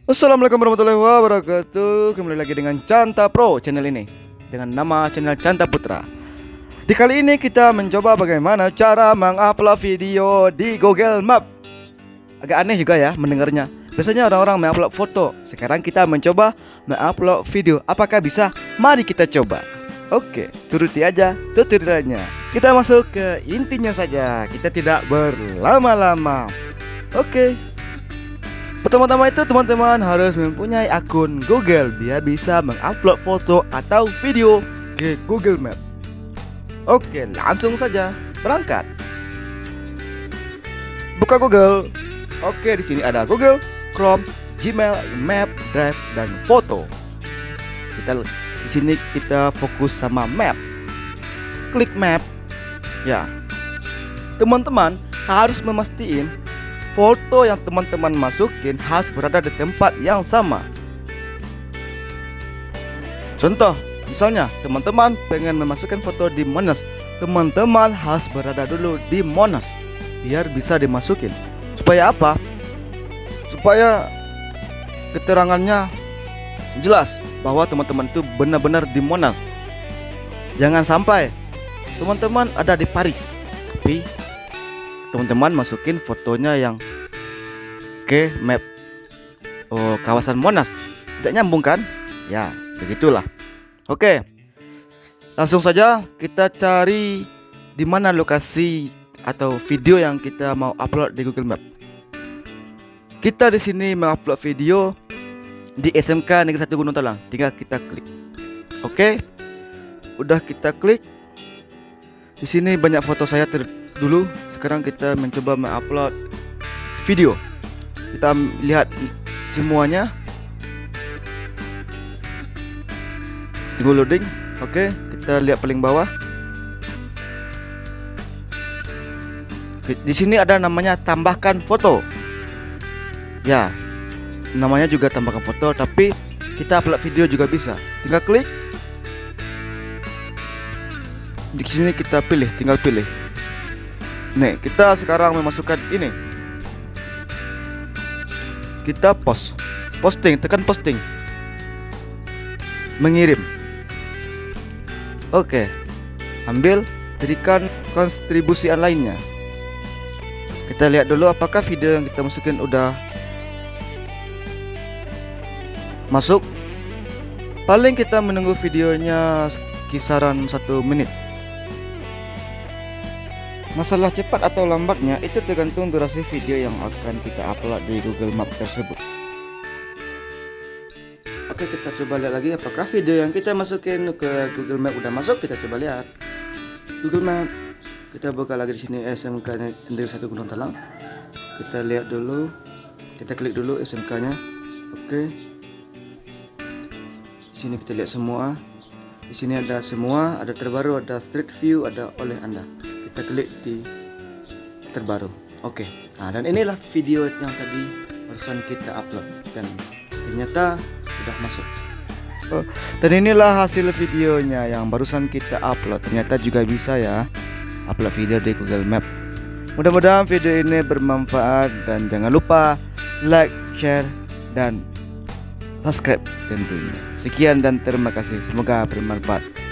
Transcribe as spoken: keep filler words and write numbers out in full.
Assalamualaikum warahmatullahi wabarakatuh. Kembali lagi dengan Canta Pro channel ini dengan nama channel Canta Putra. Di kali ini kita mencoba bagaimana cara mengupload video di Google Map. Agak aneh juga ya mendengarnya. Biasanya orang-orang mengupload foto. Sekarang kita mencoba mengupload video. Apakah bisa? Mari kita coba. Oke, turuti aja tutorialnya. Kita masuk ke intinya saja. Kita tidak berlama-lama. Oke. Pertama-tama itu teman-teman harus mempunyai akun Google biar bisa mengupload foto atau video ke Google Map. Oke, langsung saja berangkat. Buka Google. Oke, di sini ada Google, Chrome, Gmail, Map, Drive, dan Foto. Kita di sini kita fokus sama Map. Klik Map. Ya. Teman-teman harus memastikan foto yang teman-teman masukin harus berada di tempat yang sama. Contoh, misalnya teman-teman pengen memasukkan foto di Monas, teman-teman harus berada dulu di Monas biar bisa dimasukin. Supaya apa? Supaya keterangannya jelas bahwa teman-teman itu benar-benar di Monas. Jangan sampai teman-teman ada di Paris, tapi teman-teman masukin fotonya yang ke map oh, kawasan Monas. Tidak nyambung kan? Ya, begitulah. Oke. Langsung saja kita cari di mana lokasi atau video yang kita mau upload di Google Map. Kita di sini mengupload video di S M K Negeri satu Gunung Talang. Tinggal kita klik. Oke. Udah kita klik. Di sini banyak foto saya ter dulu. Sekarang kita mencoba mengupload video. Kita lihat semuanya. Tunggu loading. Oke, kita lihat paling bawah. Di sini ada namanya tambahkan foto. Ya, namanya juga tambahkan foto, tapi kita upload video juga bisa. Tinggal klik. Di sini kita pilih, tinggal pilih. Nih, kita sekarang memasukkan ini. Kita post, posting, tekan posting, mengirim. Oke, ambil, berikan kontribusi lainnya. Kita lihat dulu apakah video yang kita masukin udah masuk. Paling kita menunggu videonya kisaran satu menit. Masalah cepat atau lambatnya itu tergantung durasi video yang akan kita upload di Google Map tersebut. Oke, kita coba lihat lagi apakah video yang kita masukin ke Google Map udah masuk. Kita coba lihat Google Map. Kita buka lagi di sini S M K Negeri satu Gunung Talang. Kita lihat dulu. Kita klik dulu S M K-nya. Oke. Di sini kita lihat semua. Di sini ada semua, ada terbaru, ada Street View, ada oleh Anda. Kita klik di terbaru. Oke. Nah, dan inilah video yang tadi barusan kita upload dan ternyata sudah masuk. Oh, dan inilah hasil videonya yang barusan kita upload. Ternyata juga bisa ya upload video di Google Map. Mudah-mudahan video ini bermanfaat dan jangan lupa like, share, dan subscribe tentunya. Sekian dan terima kasih. Semoga bermanfaat.